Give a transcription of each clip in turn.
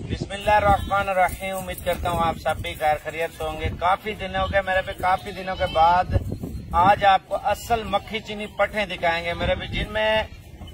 बिस्मिल्लाहिर्रहमानिर्रहीम। उम्मीद करता हूँ आप सब भी खैर खैरियत से होंगे। काफी दिनों के बाद आज आपको असल मक्खी चीनी पट्ठे दिखाएंगे मेरे भी, जिनमें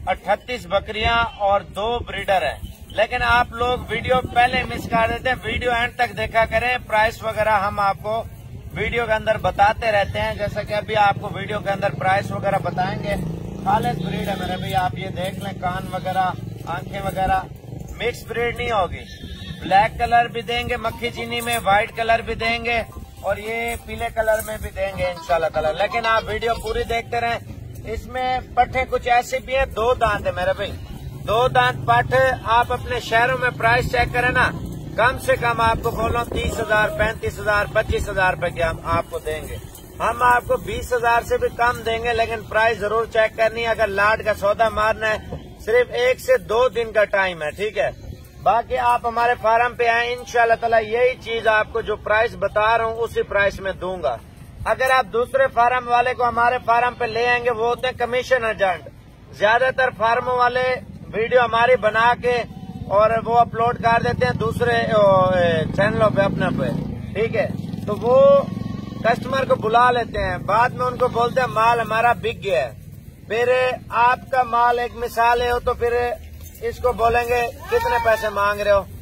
38 बकरियां और 2 ब्रीडर हैं। लेकिन आप लोग वीडियो पहले मिस कर देते हैं, वीडियो एंड तक देखा करें। प्राइस वगैरह हम आपको वीडियो के अंदर बताते रहते हैं, जैसा कि अभी आपको वीडियो के अंदर प्राइस वगैरह बताएंगे। खालिद ब्रीड है मेरे भी, आप ये देख लें, कान वगैरह, आंखें वगैरह, मिक्स ब्रीड नहीं होगी। ब्लैक कलर भी देंगे मक्खी चीनी में, व्हाइट कलर भी देंगे और ये पीले कलर में भी देंगे इंशाल्लाह ताला। लेकिन आप वीडियो पूरी देखते रहें। इसमें पट्ठे कुछ ऐसे भी है, 2 दांत है मेरे भाई, 2 दांत पट्ठ। आप अपने शहरों में प्राइस चेक करें ना, कम से कम आपको बोलो 30,000, 35,000, 25,000 रूपये की हम आपको देंगे। हम आपको 20,000 से भी कम देंगे, लेकिन प्राइस जरूर चेक करनी है। अगर लाट का सौदा मारना है, सिर्फ 1 से 2 दिन का टाइम है, ठीक है। बाकी आप हमारे फार्म पे आए, इंशाल्लाह ताला यही चीज आपको जो प्राइस बता रहा हूँ उसी प्राइस में दूंगा। अगर आप दूसरे फार्म वाले को हमारे फार्म पे ले आएंगे, वो होते हैं कमीशन एजेंट। ज्यादातर फार्मों वाले वीडियो हमारी बना के और वो अपलोड कर देते हैं दूसरे चैनलों पे अपने पे, ठीक है। तो वो कस्टमर को बुला लेते हैं, बाद में उनको बोलते हैं माल हमारा बिक गया है। फिर आपका माल एक मिसाल है हो तो फिर इसको बोलेंगे कितने पैसे मांग रहे हो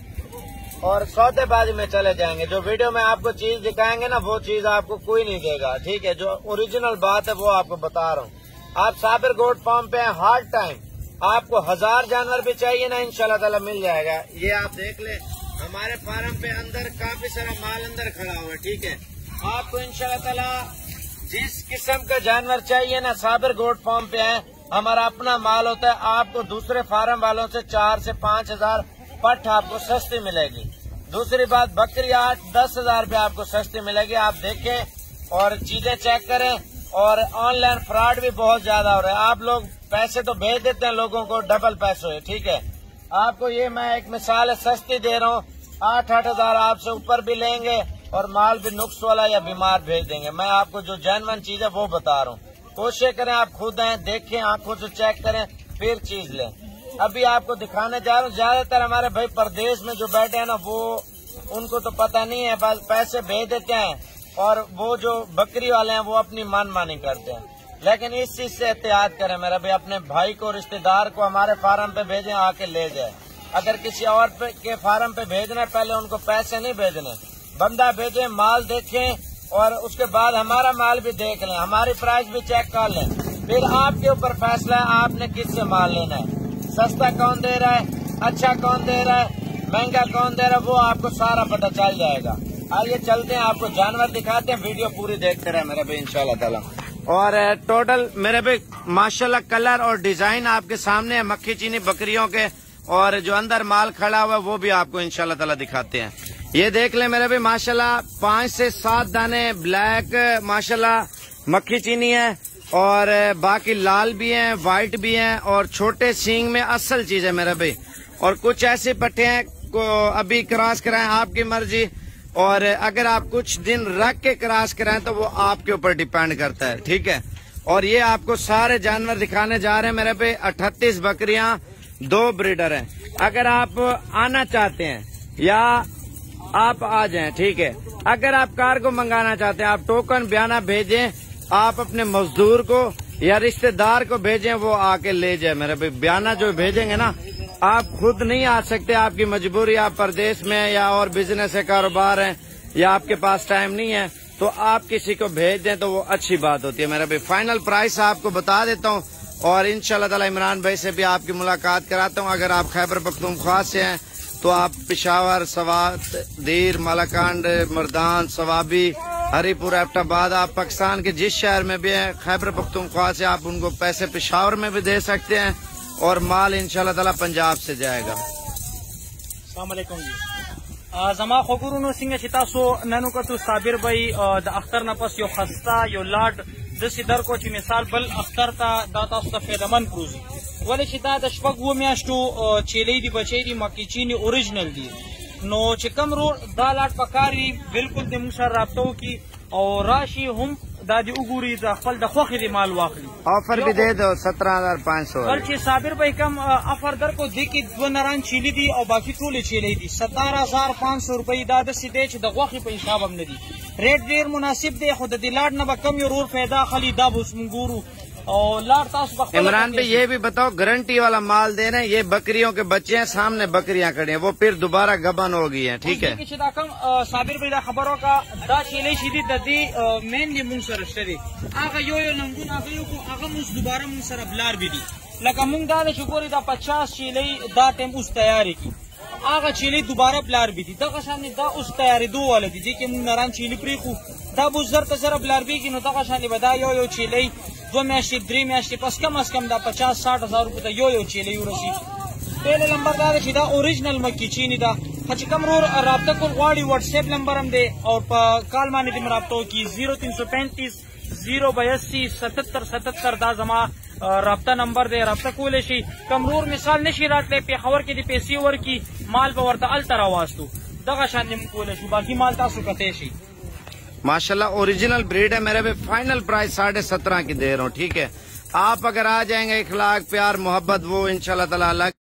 और सौदेबाजी में चले जाएंगे। जो वीडियो में आपको चीज दिखाएंगे ना, वो चीज आपको कोई नहीं देगा, ठीक है। जो ओरिजिनल बात है वो आपको बता रहा हूँ। आप साबिर गोट फार्म पे हैं, हार्ड टाइम आपको 1000 जानवर भी चाहिए ना, इंशाल्लाह ताला मिल जाएगा। ये आप देख ले, हमारे फार्म पे अंदर काफी सारा माल अंदर खड़ा हुआ है, ठीक है। आपको इंशाल्लाह ताला जिस किस्म का जानवर चाहिए ना, साबिर गोट फार्म पे है, हमारा अपना माल होता है। आपको दूसरे फार्म वालों से 4 से 5,000 पट्ठ आपको सस्ती मिलेगी। दूसरी बात, बकरी 8-10,000 रूपये आपको सस्ती मिलेगी। आप देखें और चीजें चेक करें। और ऑनलाइन फ्रॉड भी बहुत ज्यादा हो रहा है। आप लोग पैसे तो भेज देते हैं लोगों को, डबल पैसे हुए, ठीक है। आपको ये मैं एक मिसाल है, सस्ती दे रहा हूँ। 8-8,000 आपसे ऊपर भी लेंगे और माल भी नुक्स वाला या बीमार भेज देंगे। मैं आपको जो जेन्युइन चीज है वो बता रहा हूँ। कोशिश करें, आप खुद हैं, देखें, आंखों से चेक करें, फिर चीज लें। अभी आपको दिखाने जा रहा हूँ। ज्यादातर हमारे भाई प्रदेश में जो बैठे हैं ना, वो उनको तो पता नहीं है, बस पैसे भेज देते हैं और वो जो बकरी वाले हैं वो अपनी मनमानी करते हैं। लेकिन इस चीज से एहतियात करें मेरा भाई, अपने भाई को, रिश्तेदार को हमारे फार्म पे भेजें, आके ले जाए। अगर किसी और के फार्म पे भेजना, पहले उनको पैसे नहीं भेजने, बंदा भेजें, माल देखें और उसके बाद हमारा माल भी देख लें, हमारी प्राइस भी चेक कर लें। फिर आपके ऊपर फैसला है आपने किससे माल लेना है। सस्ता कौन दे रहा है, अच्छा कौन दे रहा है, महंगा कौन दे रहा है, वो आपको सारा पता चल जाएगा। आइए चलते हैं, आपको जानवर दिखाते हैं, वीडियो पूरी देखते रहे मेरे भाई इंशाल्लाह ताला। और टोटल मेरे भाई माशाल्लाह कलर और डिजाइन आपके सामने है मक्खी चीनी बकरियों के, और जो अंदर माल खड़ा हुआ है वो भी आपको इंशाल्लाह ताला दिखाते हैं। ये देख ले मेरे भाई, माशाल्लाह 5 से 7 दाने ब्लैक माशाल्लाह मक्खी चीनी है, और बाकी लाल भी हैं, व्हाइट भी हैं, और छोटे सींग में असल चीज है मेरे भाई। और कुछ ऐसे पट्टे हैं को अभी क्रॉस कराएं, आपकी मर्जी, और अगर आप कुछ दिन रख के क्रॉस कराएं तो वो आपके ऊपर डिपेंड करता है, ठीक है। और ये आपको सारे जानवर दिखाने जा रहे हैं मेरे भाई। 38 बकरियां, 2 ब्रीडर हैं। अगर आप आना चाहते हैं या आप आ जाएं, ठीक है। अगर आप कार को मंगाना चाहते हैं, आप टोकन बयाना भेजें, आप अपने मजदूर को या रिश्तेदार को भेजें, वो आके ले जाए मेरे भाई। बयाना जो भेजेंगे ना, आप खुद नहीं आ सकते, आपकी मजबूरी, आप परदेश में या और बिजनेस है, कारोबार है, या आपके पास टाइम नहीं है, तो आप किसी को भेज दें तो वो अच्छी बात होती है मेरे भाई। फाइनल प्राइस आपको बता देता हूँ और इंशाल्लाह ताला इमरान भाई से भी आपकी मुलाकात कराता हूँ। अगर आप खैबर पख्तूनख्वा से हैं तो आप पिशावर, सवात, दीर, मलाकांड, मर्दान, सवाबी, हरीपुर, एबटाबाद, आप पाकिस्तान के जिस शहर में भी हैं, खैबर पख्तूनख्वा से आप उनको पैसे पिशावर में भी दे सकते हैं और माल इंशाल्लाह ताला पंजाब से जाएगा। अस्सलाम वालेकुम जी। जमा खबरों सिंह चितासो ननु कतु साबिर भाई द अख्तर नपस यो खस्ता यो लाड दसी दर को मिसाल बल अख्तर ता दाता सफेदमन क्रूजी वाले चिता द शपक वो म्याष्टो चेले दी बचे दी मक्की चीनी ओरिजिनल दी नो चिकम रो दा लाड पकारी बिल्कुल दिम सर राब्तो की और राशि हम दादी उगूरी द खपल द खोखी दी माल वाखली ऑफर भी दे दो 17,500 कल चे साबिर भाई कम ऑफर दर को देखी दो नरान छीली दी और बाकी टोले छीली दी 17,500 रुपये दाद सीधे द खोखी पे हिसाब हमने दी रेट देर मुनासिब दे खुद दिलाट न कम यूर फायदा खाली दाब उसमंगूरू और लाट तास इमरान भाई ये भी बताओ गारंटी वाला माल दे रहे हैं, ये बकरियों के बच्चे हैं, सामने बकरियां खड़ी हैं, वो फिर दोबारा गबन हो गई हैं, ठीक है। कम साबिर भाई खबरों का दा छीले सीधी ददी मेनली मुंग सर स्टडी आगा यो नंगुन आगा यो को आगा मुस दोबारा मुंग सर ब्लार भी दी लगा मुंग दाले शुक्र दा 50 छीले दा टेम उस तैयारी की आगा छीले दोबारा ब्लार भी दी दा कसानी दा उस तैयारी दो वाले दी जी के मुंग नरान छीली प्रीखू दा बुजर तजर ब्लार भी की नो दा कसानी बदा यो छीले 2 मैच 3 मैच बस कम अज कम दा 50-60 हजार रुपये यो छीले यूरसी पहले नंबर दा सीधा ओरिजिनल मक्की चीनी दा हच कम रोर राब्ता को वाड़ी व्हाट्सएप नंबर हम दे और कॉल माने दी राब्ता की 0335 082 77 77 दा जमा राब्ता नंबर दे राब्ता को लेशी कमरूर मिसाल नशी रात ले पे खबर के दी पैसी वर की माल बवरता अल तरावास्तु दगा शान निम को लेशी बाकी माल तासु कतेशी माशाल्लाह ओरिजिनल ब्रीड है मेरे पे। फाइनल प्राइस 17.5 की दे रहा हूँ, ठीक है। आप अगर आ जाएंगे, इखलाक प्यार मोहब्बत वो इंशाल्लाह ताला